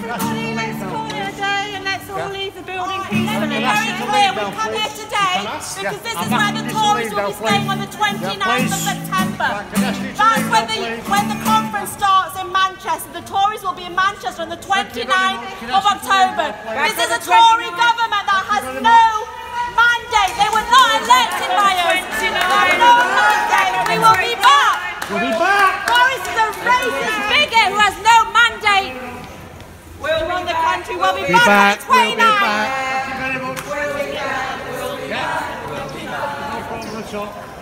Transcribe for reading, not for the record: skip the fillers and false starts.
Everybody, let's call it a day and let's all leave the building peacefully. Very clear, we've come here today because this is where the Tories will be staying on the 29th of September. That's when the conference starts in Manchester. The Tories will be in Manchester on the 29th of October. This is a Tory government that has no mandate. They were not elected by us. They have no mandate. We will be back. We'll be back. Boris is a racist bigot who has no mandate to run the country. We'll be back on the 29th. Thank you very much. No problem at all.